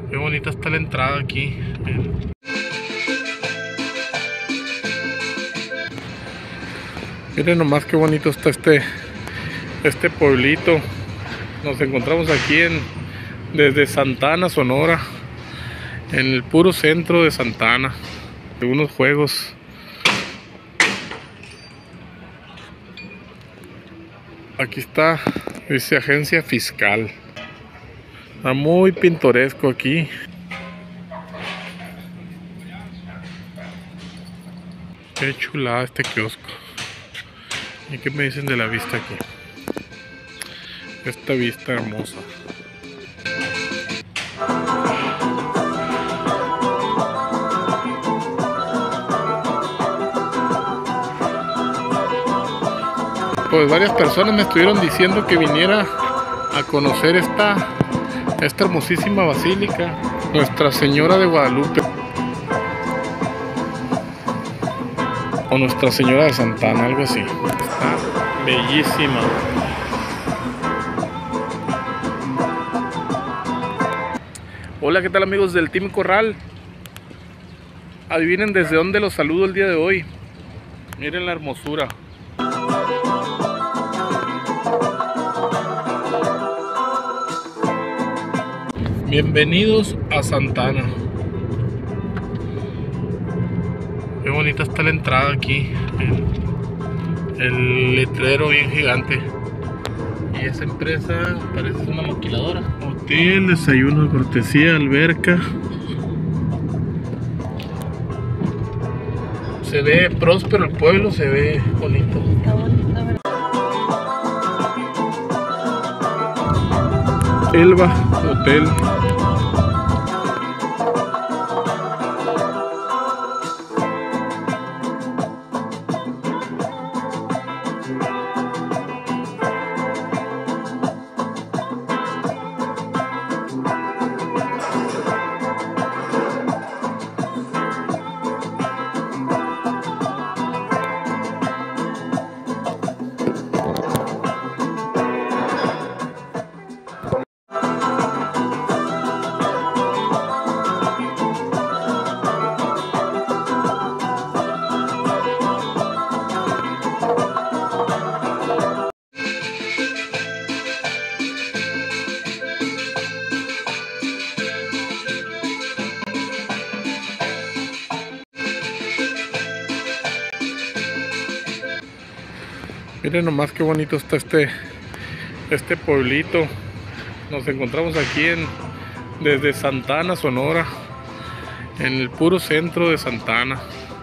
Qué bonita está la entrada aquí. Miren nomás qué bonito está este pueblito. Nos encontramos aquí desde Santa Ana, Sonora, en el puro centro de Santa Ana. Algunos juegos. Aquí está, dice agencia fiscal. Está muy pintoresco aquí. Qué chulada este kiosco. ¿Y qué me dicen de la vista aquí? Esta vista hermosa. Pues varias personas me estuvieron diciendo que viniera a conocer esta hermosísima basílica, Nuestra Señora de Guadalupe, o Nuestra Señora de Santa Ana, algo así. Está bellísima. Hola, ¿qué tal amigos del Team Corral? Adivinen desde dónde los saludo el día de hoy. Miren la hermosura. Bienvenidos a Santa Ana. Qué bonita está la entrada aquí. El letrero bien gigante. Y esa empresa parece una maquiladora. Hotel, desayuno de cortesía, alberca. Se ve próspero el pueblo, se ve bonito. Está bonito, ¿verdad? Elba Hotel. Miren nomás qué bonito está este pueblito. Nos encontramos aquí desde Santa Ana, Sonora, en el puro centro de Santa Ana.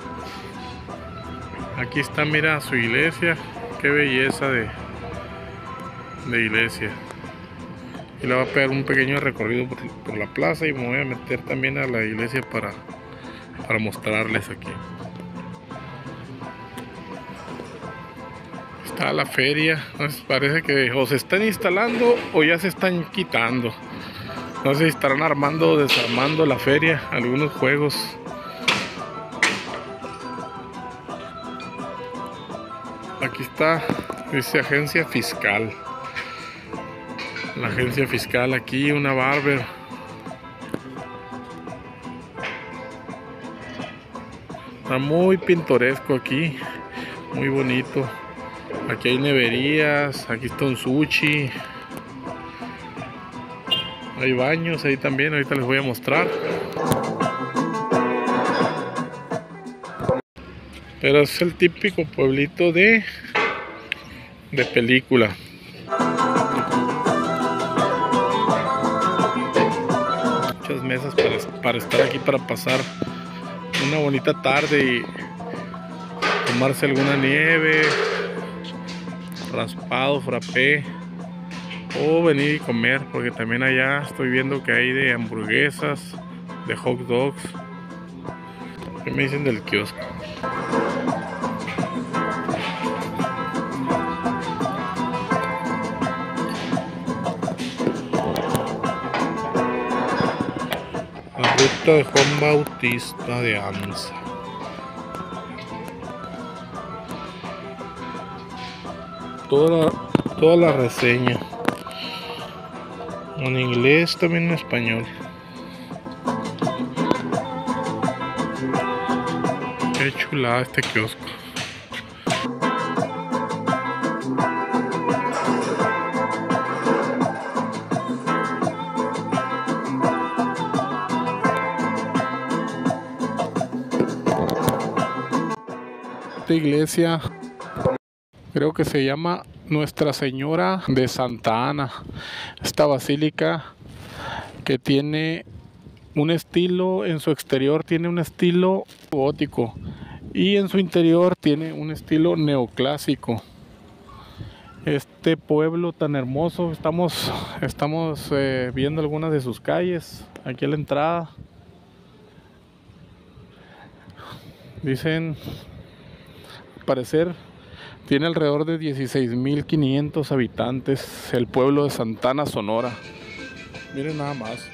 Aquí está, mira su iglesia. Qué belleza de iglesia. Y le voy a pegar un pequeño recorrido por la plaza y me voy a meter también a la iglesia para mostrarles aquí. Está la feria. Parece que o se están instalando o ya se están quitando. No sé si estarán armando o desarmando la feria, algunos juegos. Aquí está, dice agencia fiscal. La agencia fiscal aquí, una barber. Está muy pintoresco aquí, muy bonito. Aquí hay neverías, aquí está un sushi. Hay baños ahí también, ahorita les voy a mostrar. Pero es el típico pueblito de película. Muchas mesas para estar aquí, para pasar una bonita tarde y tomarse alguna nieve, raspado, frappé, o venir y comer, porque también allá estoy viendo que hay de hamburguesas, de hot dogs. ¿Qué me dicen del kiosco? La ruta de Juan Bautista de Anza. Toda la reseña en inglés, también en español. Qué chulada este kiosco. Esta iglesia creo que se llama Nuestra Señora de Santa Ana. Esta basílica que tiene un estilo, en su exterior tiene un estilo gótico y en su interior tiene un estilo neoclásico. Este pueblo tan hermoso, estamos viendo algunas de sus calles aquí a la entrada. Dicen, al parecer, tiene alrededor de 16.500 habitantes el pueblo de Santa Ana, Sonora. Miren nada más.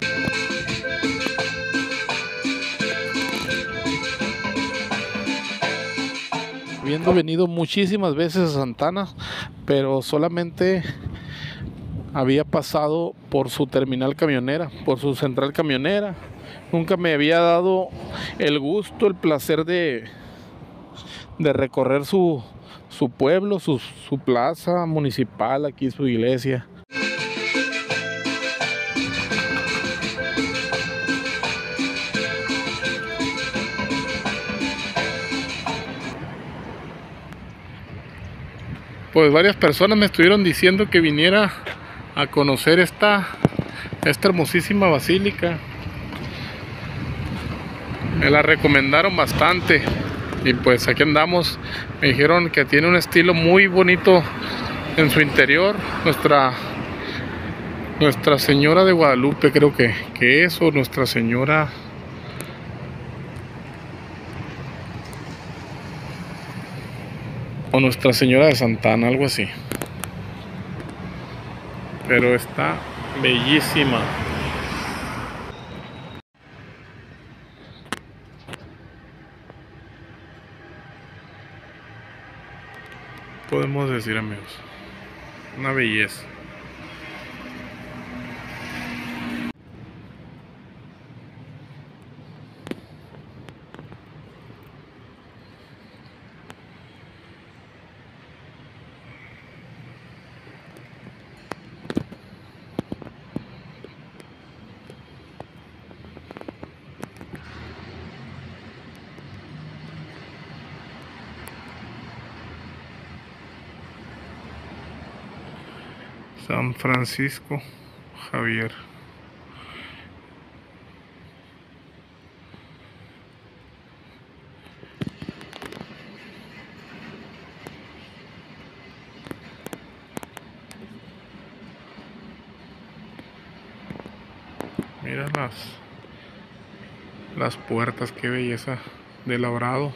Habiendo venido muchísimas veces a Santa Ana, pero solamente había pasado por su terminal camionera, por su central camionera. Nunca me había dado el gusto, el placer de recorrer su pueblo, su plaza municipal, aquí su iglesia. Pues varias personas me estuvieron diciendo que viniera a conocer esta hermosísima basílica. Me la recomendaron bastante y pues aquí andamos. Me dijeron que tiene un estilo muy bonito en su interior. Nuestra Señora de Guadalupe, creo que es, o Nuestra Señora, o Nuestra Señora de Santa Ana, algo así. Pero está bellísima. Podemos decir, amigos, una belleza. San Francisco Javier. Mira las puertas, qué belleza de labrado.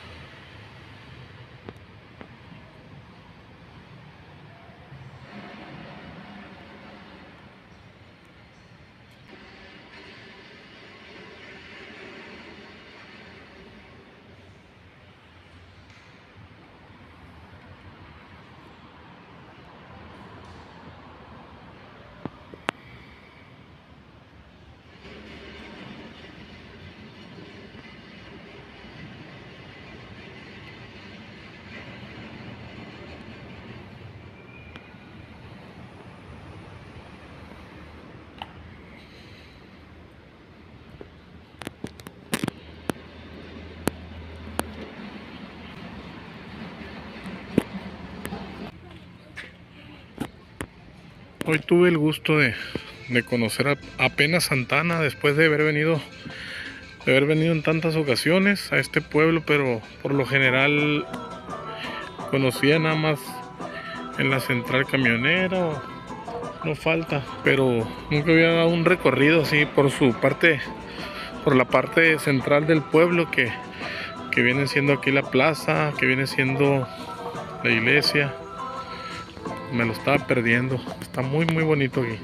Hoy tuve el gusto de conocer apenas Santa Ana, después de haber venido en tantas ocasiones a este pueblo, pero por lo general conocía nada más en la central camionera, no falta, pero nunca había dado un recorrido así por la parte central del pueblo, que viene siendo aquí la plaza, que viene siendo la iglesia. Me lo estaba perdiendo. Está muy muy bonito aquí.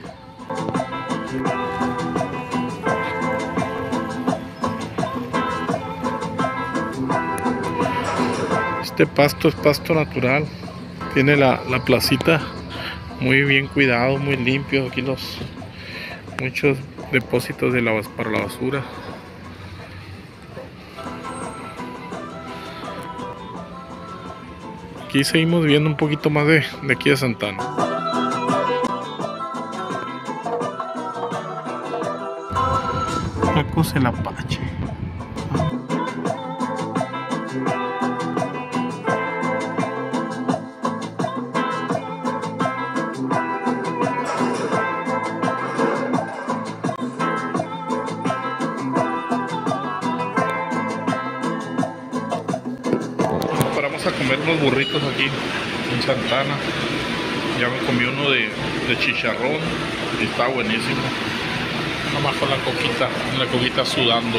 Este pasto es pasto natural. Tiene la placita muy bien cuidado, muy limpio. Aquí muchos depósitos para la basura. aquí seguimos viendo un poquito más de aquí de Santana. Tacos El Apache. Paramos a comer unos burritos aquí en Santana. Ya me comí uno de chicharrón y está buenísimo. Nomás con la coquita sudando.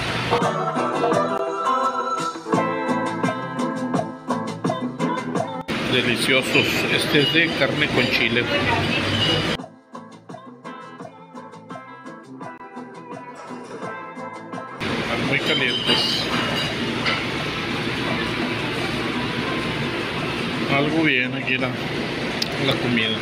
Deliciosos. Este es de carne con chile. Están muy calientes. Algo bien aquí la comida.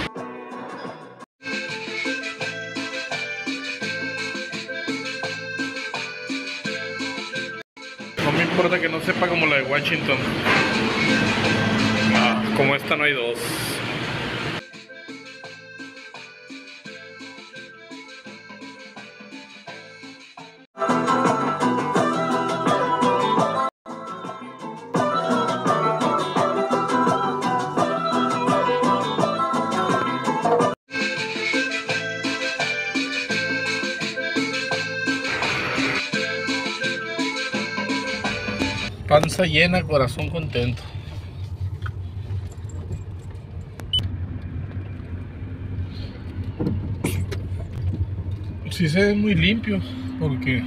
No me importa que no sepa como la de Washington. Como esta no hay dos. Panza llena, corazón contento. Sí se ve muy limpio porque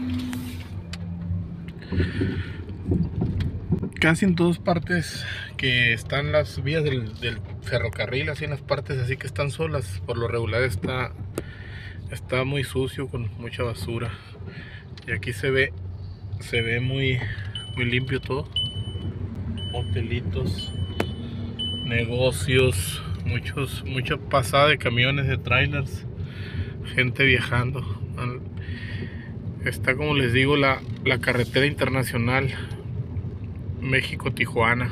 casi en todas partes que están las vías del ferrocarril, así en las partes así que están solas, por lo regular está muy sucio con mucha basura. Y aquí se ve muy limpio todo. Hotelitos, negocios, mucha pasada de camiones, de trailers, gente viajando. Está, como les digo, la carretera internacional México-Tijuana.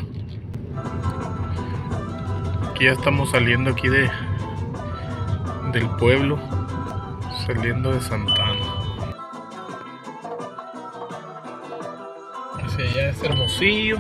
Aquí ya estamos saliendo aquí del pueblo, saliendo de Santana. Hacia allá es Hermosillo.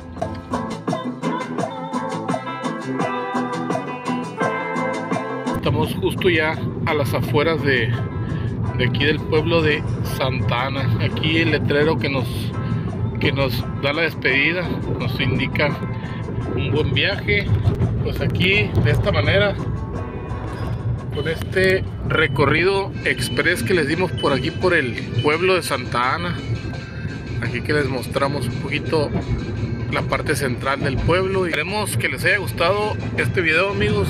Estamos justo ya a las afueras de aquí del pueblo de Santana. Aquí el letrero que nos da la despedida nos indica un buen viaje. Pues aquí de esta manera, con este recorrido express que les dimos por aquí por el pueblo de Santa Ana, aquí que les mostramos un poquito la parte central del pueblo. Y esperemos que les haya gustado este video, amigos,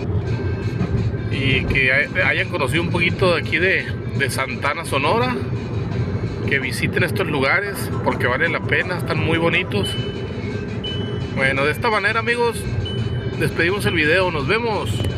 y que hayan conocido un poquito de aquí de Santana, Sonora, que visiten estos lugares porque vale la pena, están muy bonitos. Bueno, de esta manera, amigos, despedimos el video, nos vemos.